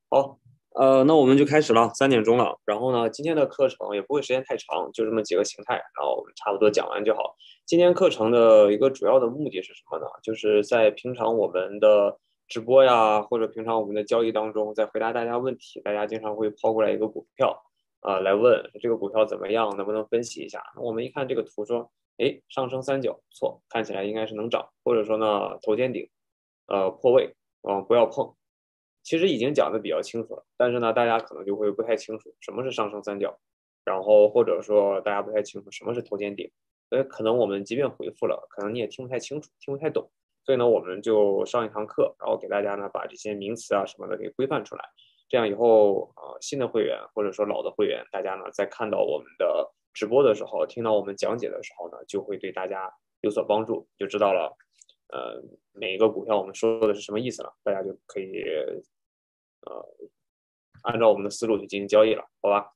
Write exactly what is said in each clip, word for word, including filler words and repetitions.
好，呃，那我们就开始了，三点钟了。然后呢，今天的课程也不会时间太长，就这么几个形态，然后我们差不多讲完就好。今天课程的一个主要的目的是什么呢？就是在平常我们的直播呀，或者平常我们的交易当中，在回答大家问题，大家经常会抛过来一个股票，啊、来问这个股票怎么样，能不能分析一下？我们一看这个图说，哎，上升三角不错，看起来应该是能涨，或者说呢，头肩顶，呃，破位，嗯、不要碰。其实已经讲的比较清楚了，但是呢，大家可能就会不太清楚什么是上升三角，然后或者说大家不太清楚什么是头肩顶，所以可能我们即便回复了，可能你也听不太清楚，听不太懂，所以呢，我们就上一堂课，然后给大家呢把这些名词啊什么的给规范出来，这样以后呃新的会员或者说老的会员，大家呢在看到我们的直播的时候，听到我们讲解的时候呢，就会对大家有所帮助，就知道了。呃，每一个股票我们说的是什么意思了，大家就可以呃，按照我们的思路去进行交易了，好吧？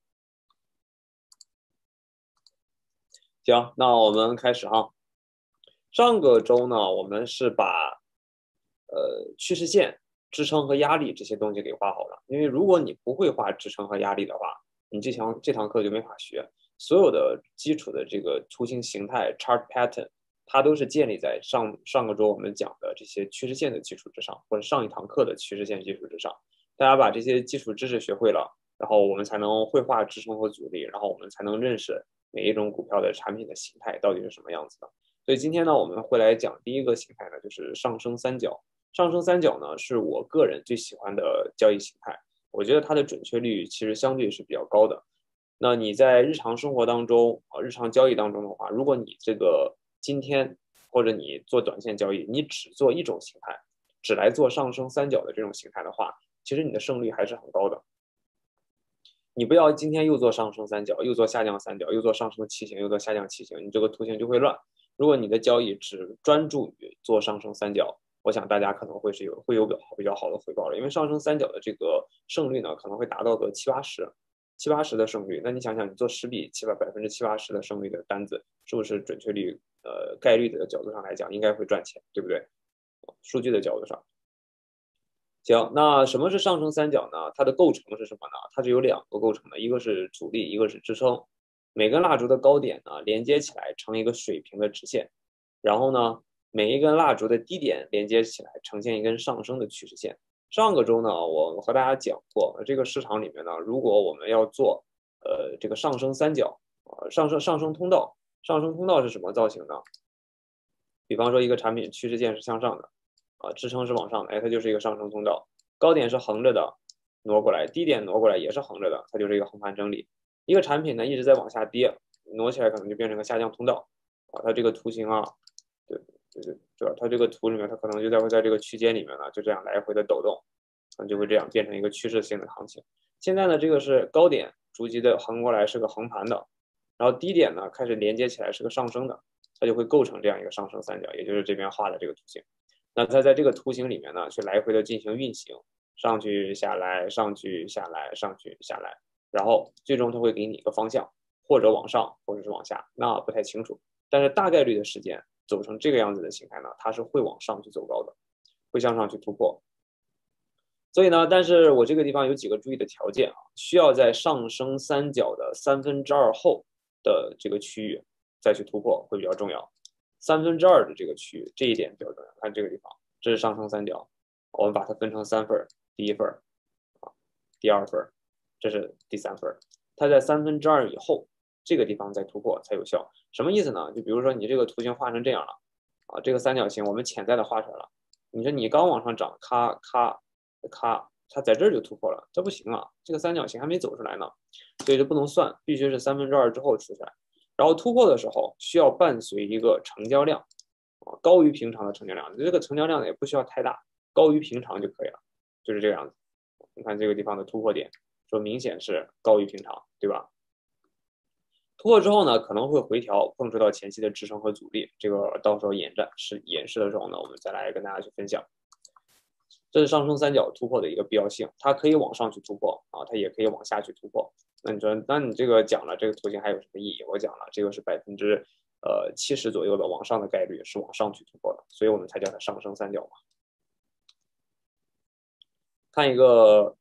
行，那我们开始哈。上个周呢，我们是把呃趋势线、支撑和压力这些东西给画好了。因为如果你不会画支撑和压力的话，你这堂这堂课就没法学。所有的基础的这个图形形态 chart pattern，它都是建立在上上个周我们讲的这些趋势线的基础之上，或者上一堂课的趋势线基础之上。大家把这些基础知识学会了，然后我们才能绘画支撑和阻力，然后我们才能认识每一种股票的产品的形态到底是什么样子的。所以今天呢，我们会来讲第一个形态呢，就是上升三角。上升三角呢，是我个人最喜欢的交易形态，我觉得它的准确率其实相对是比较高的。那你在日常生活当中啊，日常交易当中的话，如果你这个今天或者你做短线交易，你只做一种形态，只来做上升三角的这种形态的话，其实你的胜率还是很高的。你不要今天又做上升三角，又做下降三角，又做上升旗形，又做下降旗形，你这个图形就会乱。如果你的交易只专注于做上升三角，我想大家可能会是有会有比较比较好的回报的，因为上升三角的这个胜率呢，可能会达到个七八十，七八十的胜率。那你想想，你做十笔七百百分之七八十的胜率的单子，是不是准确率呃概率的角度上来讲应该会赚钱，对不对？数据的角度上。行，那什么是上升三角呢？它的构成是什么呢？它是有两个构成的，一个是阻力，一个是支撑。每根蜡烛的高点呢，连接起来成一个水平的直线，然后呢，每一根蜡烛的低点连接起来呈现一根上升的趋势线。上个周呢，我和大家讲过，这个市场里面呢，如果我们要做呃这个上升三角，呃上升上升通道，上升通道是什么造型呢？比方说一个产品趋势线是向上的，啊，支撑是往上的，哎，它就是一个上升通道。高点是横着的，挪过来，低点挪过来也是横着的，它就是一个横盘整理。一个产品呢一直在往下跌，挪起来可能就变成个下降通道，啊，它这个图形啊，对对对，主要它这个图里面它可能就在会在这个区间里面呢就这样来回的抖动，啊，就会这样变成一个趋势性的行情。现在呢这个是高点逐级的横过来是个横盘的，然后低点呢开始连接起来是个上升的。它就会构成这样一个上升三角，也就是这边画的这个图形。那它在这个图形里面呢，去来回的进行运行，上去下来，上去下来，上去下来，然后最终它会给你一个方向，或者往上，或者是往下，那不太清楚。但是大概率的时间走成这个样子的形态呢，它是会往上去走高的，会向上去突破。所以呢，但是我这个地方有几个注意的条件啊，需要在上升三角的三分之二后的这个区域再去突破会比较重要。三分之二的这个区域，这一点比较重要。看这个地方，这是上升三角，我们把它分成三份，第一份啊，第二份，这是第三份。它在三分之二以后，这个地方再突破才有效。什么意思呢？就比如说你这个图形画成这样了，啊，这个三角形我们潜在的画出来了。你说你刚往上涨，咔咔咔，它在这儿就突破了，这不行啊，这个三角形还没走出来呢，所以就不能算，必须是三分之二之后出来。然后突破的时候需要伴随一个成交量，啊，高于平常的成交量，这个成交量也不需要太大，高于平常就可以了，就是这个样子。你看这个地方的突破点，说明显是高于平常，对吧？突破之后呢，可能会回调，碰触到前期的支撑和阻力，这个到时候演战是演示的时候呢，我们再来跟大家去分享。这是上升三角突破的一个必要性，它可以往上去突破啊，它也可以往下去突破。那你说，那你这个讲了这个图形还有什么意义？我讲了，这个是百分之呃七十左右的往上的概率是往上去突破的，所以我们才叫它上升三角嘛。看一个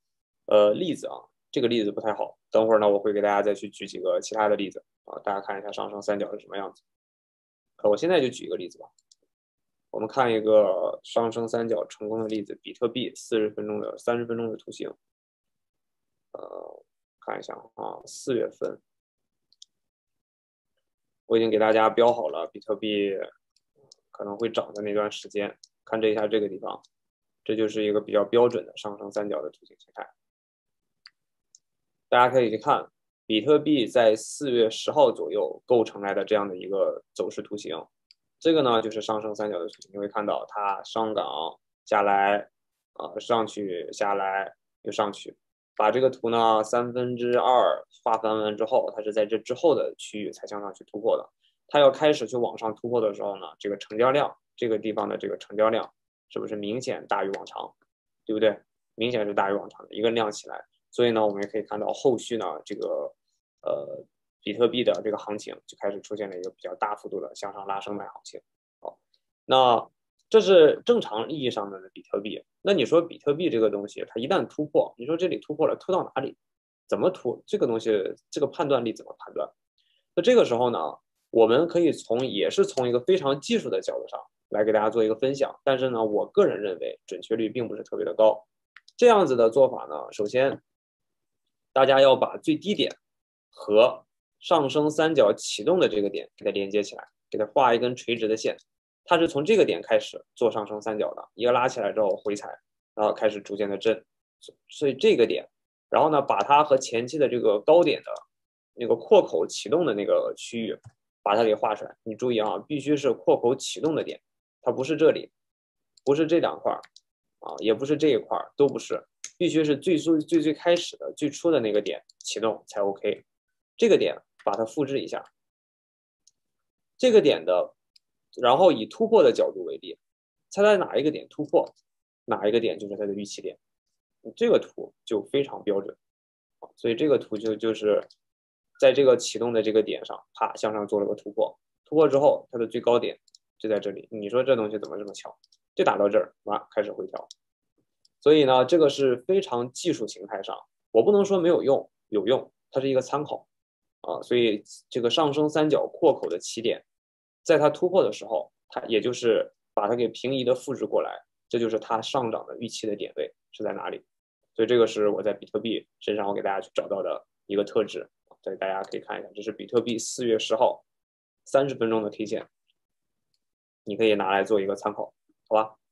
呃例子啊，这个例子不太好，等会儿呢我会给大家再去举几个其他的例子啊，大家看一下上升三角是什么样子。呃我现在就举一个例子吧，我们看一个上升三角成功的例子，比特币四十分钟的三十分钟的图形。呃，看一下啊，四月份我已经给大家标好了比特币可能会涨的那段时间，看这一下这个地方，这就是一个比较标准的上升三角的图形形态。大家可以去看比特币在四月十号左右构成来的这样的一个走势图形，这个呢就是上升三角的图形，你会看到它上涨下来，啊、呃、上去下来又上去。把这个图呢三分之二划分完之后，它是在这之后的区域才向上去突破的。它要开始去往上突破的时候呢，这个成交量这个地方的这个成交量是不是明显大于往常，对不对？明显是大于往常的一个量起来。所以呢，我们也可以看到后续呢，这个呃比特币的这个行情就开始出现了一个比较大幅度的向上拉升的行情。好，那这是正常意义上的比特币。那你说比特币这个东西，它一旦突破，你说这里突破了，突到哪里？怎么突？这个东西，这个判断力怎么判断？那这个时候呢，我们可以从也是从一个非常技术的角度上来给大家做一个分享。但是呢，我个人认为准确率并不是特别的高。这样子的做法呢，首先大家要把最低点和上升三角启动的这个点给它连接起来，给它画一根垂直的线。它是从这个点开始做上升三角的，一个拉起来之后回踩，然后开始逐渐的震，所以这个点，然后呢，把它和前期的这个高点的那个扩口启动的那个区域，把它给画出来。你注意啊，必须是扩口启动的点，它不是这里，不是这两块啊，也不是这一块，都不是，必须是最最最最开始的最初的那个点启动才 OK。这个点把它复制一下，这个点的。然后以突破的角度为例，猜猜哪一个点突破，哪一个点就是它的预期点，这个图就非常标准，所以这个图就就是在这个启动的这个点上，啪向上做了个突破，突破之后它的最高点就在这里，你说这东西怎么这么巧，就打到这儿，完开始回调，所以呢，这个是非常技术形态上，我不能说没有用，有用，它是一个参考啊，所以这个上升三角扩口的起点。在它突破的时候，它也就是把它给平移的复制过来，这就是它上涨的预期的点位是在哪里。所以这个是我在比特币身上我给大家去找到的一个特质，所以大家可以看一下，这是比特币四月十号三十分钟的 K 线，你可以拿来做一个参考，好吧？